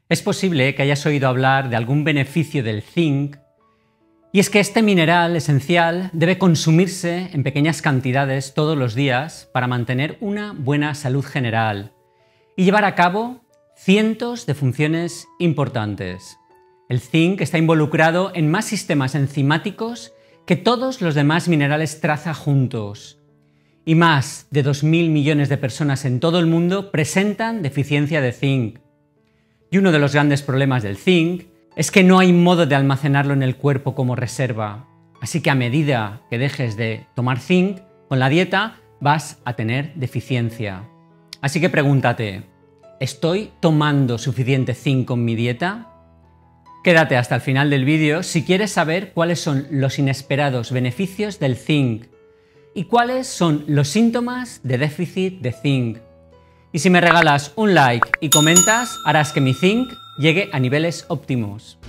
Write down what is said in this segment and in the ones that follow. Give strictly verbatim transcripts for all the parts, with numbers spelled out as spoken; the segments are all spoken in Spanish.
Es posible que hayas oído hablar de algún beneficio del zinc, y es que este mineral esencial debe consumirse en pequeñas cantidades todos los días para mantener una buena salud general y llevar a cabo cientos de funciones importantes. El zinc está involucrado en más sistemas enzimáticos que todos los demás minerales traza juntos, y más de dos mil millones de personas en todo el mundo presentan deficiencia de zinc. Y uno de los grandes problemas del zinc es que no hay modo de almacenarlo en el cuerpo como reserva. Así que a medida que dejes de tomar zinc con la dieta, vas a tener deficiencia. Así que pregúntate, ¿estoy tomando suficiente zinc con mi dieta? Quédate hasta el final del vídeo si quieres saber cuáles son los inesperados beneficios del zinc y cuáles son los síntomas de déficit de zinc. Y si me regalas un like y comentas, harás que mi zinc llegue a niveles óptimos.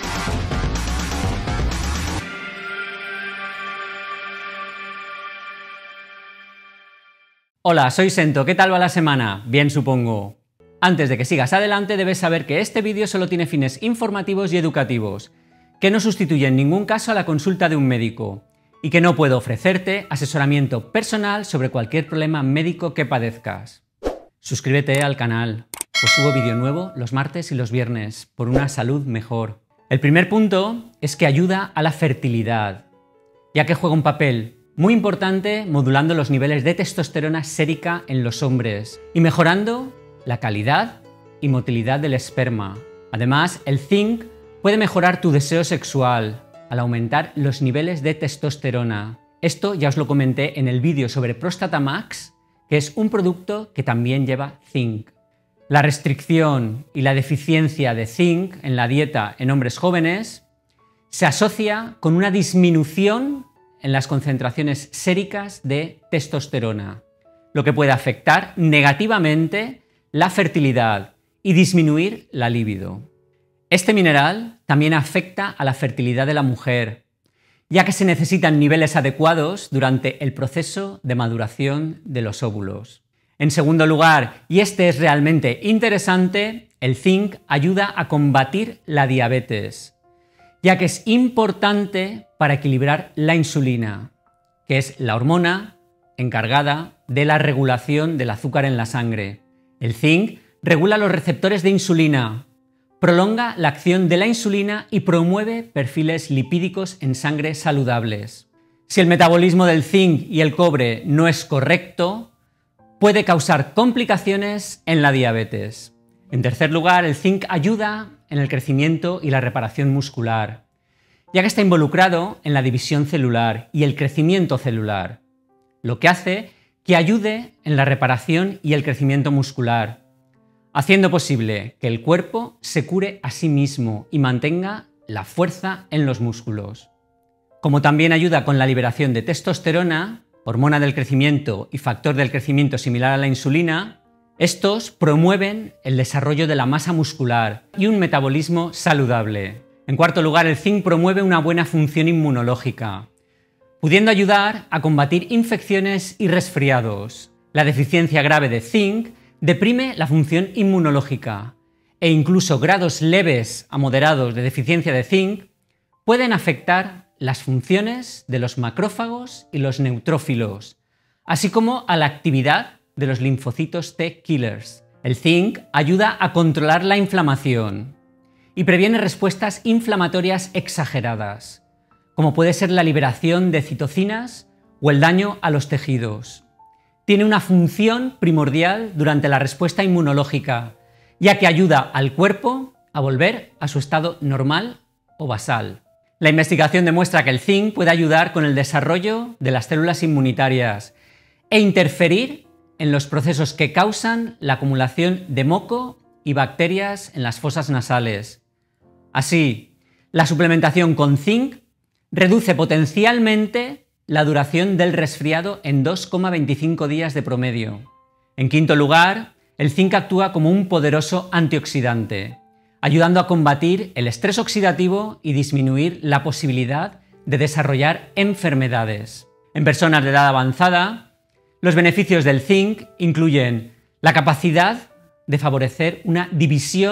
Hola, soy Sento. ¿Qué tal va la semana? Bien, supongo. Antes de que sigas adelante, debes saber que este vídeo solo tiene fines informativos y educativos, que no sustituye en ningún caso a la consulta de un médico y que no puedo ofrecerte asesoramiento personal sobre cualquier problema médico que padezcas. Suscríbete al canal, pues subo vídeo nuevo los martes y los viernes por una salud mejor. El primer punto es que ayuda a la fertilidad, ya que juega un papel muy importante modulando los niveles de testosterona sérica en los hombres y mejorando la calidad y motilidad del esperma. Además, el zinc puede mejorar tu deseo sexual al aumentar los niveles de testosterona. Esto ya os lo comenté en el vídeo sobre Próstata Max, que es un producto que también lleva zinc. La restricción y la deficiencia de zinc en la dieta en hombres jóvenes se asocia con una disminución en las concentraciones séricas de testosterona, lo que puede afectar negativamente la fertilidad y disminuir la libido. Este mineral también afecta a la fertilidad de la mujer, ya que se necesitan niveles adecuados durante el proceso de maduración de los óvulos. En segundo lugar, y este es realmente interesante, el zinc ayuda a combatir la diabetes, ya que es importante para equilibrar la insulina, que es la hormona encargada de la regulación del azúcar en la sangre. El zinc regula los receptores de insulina, prolonga la acción de la insulina y promueve perfiles lipídicos en sangre saludables. Si el metabolismo del zinc y el cobre no es correcto, puede causar complicaciones en la diabetes. En tercer lugar, el zinc ayuda en el crecimiento y la reparación muscular, ya que está involucrado en la división celular y el crecimiento celular, lo que hace que ayude en la reparación y el crecimiento muscular, haciendo posible que el cuerpo se cure a sí mismo y mantenga la fuerza en los músculos. Como también ayuda con la liberación de testosterona, hormona del crecimiento y factor del crecimiento similar a la insulina, estos promueven el desarrollo de la masa muscular y un metabolismo saludable. En cuarto lugar, el zinc promueve una buena función inmunológica, pudiendo ayudar a combatir infecciones y resfriados. La deficiencia grave de zinc deprime la función inmunológica e incluso grados leves a moderados de deficiencia de zinc pueden afectar las funciones de los macrófagos y los neutrófilos, así como a la actividad de los linfocitos T killers. El zinc ayuda a controlar la inflamación y previene respuestas inflamatorias exageradas, como puede ser la liberación de citocinas o el daño a los tejidos. Tiene una función primordial durante la respuesta inmunológica, ya que ayuda al cuerpo a volver a su estado normal o basal. La investigación demuestra que el zinc puede ayudar con el desarrollo de las células inmunitarias e interferir en los procesos que causan la acumulación de moco y bacterias en las fosas nasales. Así, la suplementación con zinc reduce potencialmente la duración del resfriado en dos coma veinticinco días de promedio. En quinto lugar, el zinc actúa como un poderoso antioxidante, ayudando a combatir el estrés oxidativo y disminuir la posibilidad de desarrollar enfermedades. En personas de edad avanzada, los beneficios del zinc incluyen la capacidad de favorecer una división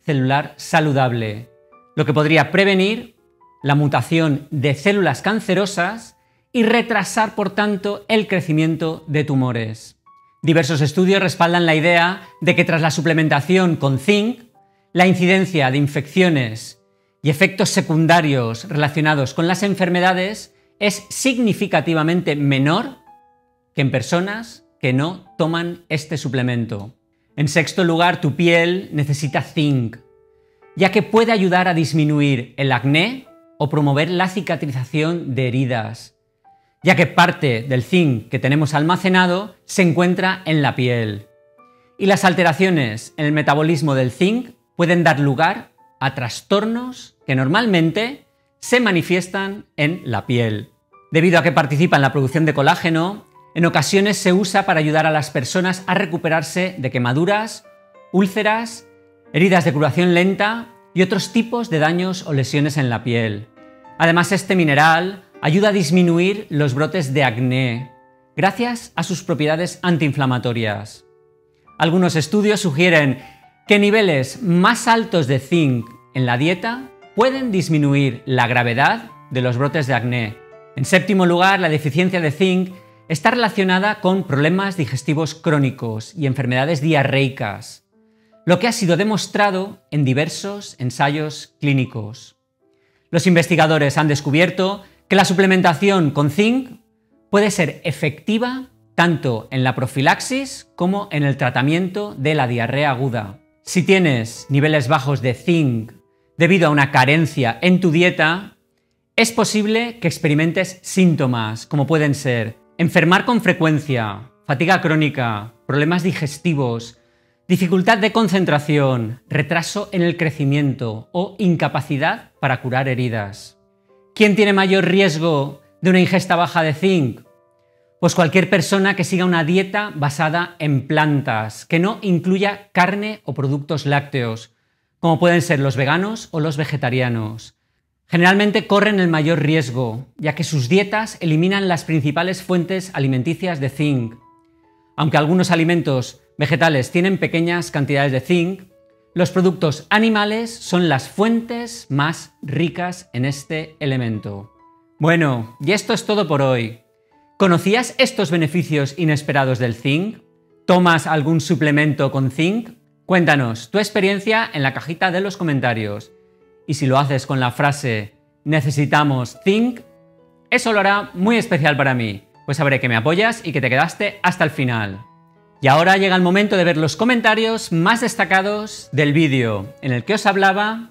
celular saludable, lo que podría prevenir la mutación de células cancerosas y retrasar, por tanto, el crecimiento de tumores. Diversos estudios respaldan la idea de que tras la suplementación con zinc, la incidencia de infecciones y efectos secundarios relacionados con las enfermedades es significativamente menor que en personas que no toman este suplemento. En sexto lugar, tu piel necesita zinc, ya que puede ayudar a disminuir el acné o promover la cicatrización de heridas, ya que parte del zinc que tenemos almacenado se encuentra en la piel. Y las alteraciones en el metabolismo del zinc pueden dar lugar a trastornos que normalmente se manifiestan en la piel. Debido a que participa en la producción de colágeno, en ocasiones se usa para ayudar a las personas a recuperarse de quemaduras, úlceras, heridas de curación lenta y otros tipos de daños o lesiones en la piel. Además, este mineral ayuda a disminuir los brotes de acné, gracias a sus propiedades antiinflamatorias. Algunos estudios sugieren que niveles más altos de zinc en la dieta pueden disminuir la gravedad de los brotes de acné. En séptimo lugar, la deficiencia de zinc está relacionada con problemas digestivos crónicos y enfermedades diarreicas, lo que ha sido demostrado en diversos ensayos clínicos. Los investigadores han descubierto que la suplementación con zinc puede ser efectiva tanto en la profilaxis como en el tratamiento de la diarrea aguda. Si tienes niveles bajos de zinc debido a una carencia en tu dieta, es posible que experimentes síntomas como pueden ser enfermar con frecuencia, fatiga crónica, problemas digestivos, dificultad de concentración, retraso en el crecimiento o incapacidad para curar heridas. ¿Quién tiene mayor riesgo de una ingesta baja de zinc? Pues cualquier persona que siga una dieta basada en plantas, que no incluya carne o productos lácteos, como pueden ser los veganos o los vegetarianos. Generalmente corren el mayor riesgo, ya que sus dietas eliminan las principales fuentes alimenticias de zinc. Aunque algunos alimentos vegetales tienen pequeñas cantidades de zinc, los productos animales son las fuentes más ricas en este elemento. Bueno, y esto es todo por hoy. ¿Conocías estos beneficios inesperados del zinc? ¿Tomas algún suplemento con zinc? Cuéntanos tu experiencia en la cajita de los comentarios. Y si lo haces con la frase necesitamos zinc, eso lo hará muy especial para mí, pues sabré que me apoyas y que te quedaste hasta el final. Y ahora llega el momento de ver los comentarios más destacados del vídeo, en el que os hablaba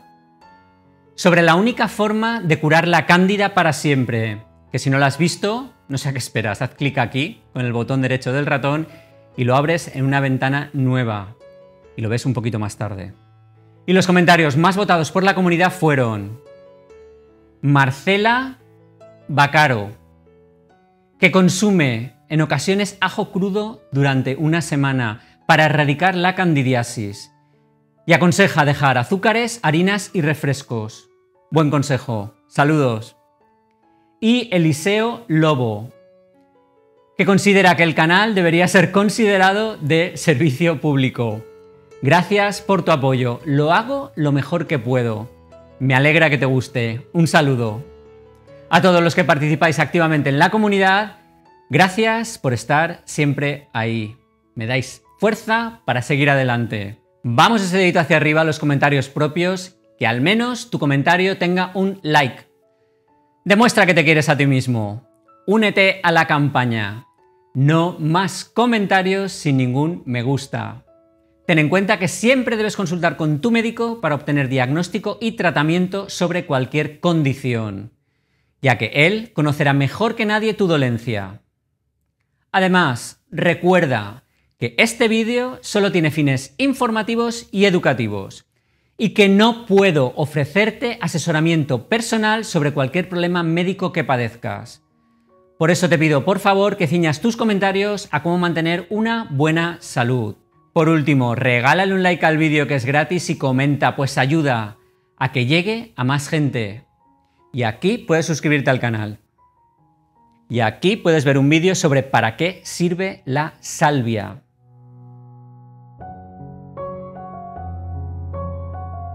sobre la única forma de curar la cándida para siempre, que si no lo has visto, no sé a qué esperas, haz clic aquí con el botón derecho del ratón y lo abres en una ventana nueva y lo ves un poquito más tarde. Y los comentarios más votados por la comunidad fueron Marcela Bacaro, que consume en ocasiones ajo crudo durante una semana para erradicar la candidiasis y aconseja dejar azúcares, harinas y refrescos. Buen consejo. Saludos. Y Eliseo Lobo, que considera que el canal debería ser considerado de servicio público. Gracias por tu apoyo, lo hago lo mejor que puedo. Me alegra que te guste. Un saludo. A todos los que participáis activamente en la comunidad, gracias por estar siempre ahí. Me dais fuerza para seguir adelante. Vamos ese dedito hacia arriba a los comentarios propios, que al menos tu comentario tenga un like. Demuestra que te quieres a ti mismo. Únete a la campaña. No más comentarios sin ningún me gusta. Ten en cuenta que siempre debes consultar con tu médico para obtener diagnóstico y tratamiento sobre cualquier condición, ya que él conocerá mejor que nadie tu dolencia. Además, recuerda que este vídeo solo tiene fines informativos y educativos y que no puedo ofrecerte asesoramiento personal sobre cualquier problema médico que padezcas. Por eso te pido, por favor, que ciñas tus comentarios a cómo mantener una buena salud. Por último, regálale un like al vídeo, que es gratis, y comenta, pues ayuda a que llegue a más gente. Y aquí puedes suscribirte al canal. Y aquí puedes ver un vídeo sobre para qué sirve la salvia.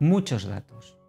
muchos datos.